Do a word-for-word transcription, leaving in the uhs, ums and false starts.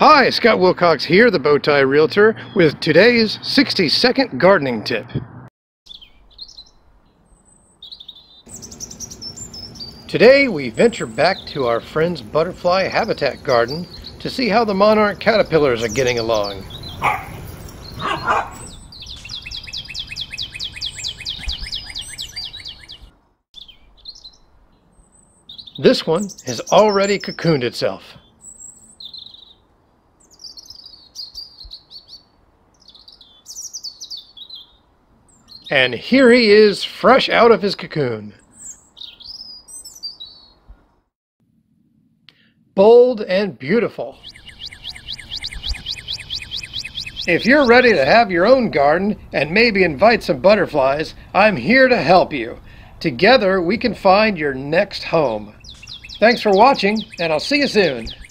Hi, Scott Wilcox here, the Bowtie Realtor, with today's sixty second gardening tip. Today we venture back to our friend's butterfly habitat garden to see how the monarch caterpillars are getting along. This one has already cocooned itself. And here he is, fresh out of his cocoon. Bold and beautiful. If you're ready to have your own garden and maybe invite some butterflies, I'm here to help you. Together we can find your next home. Thanks for watching, and I'll see you soon.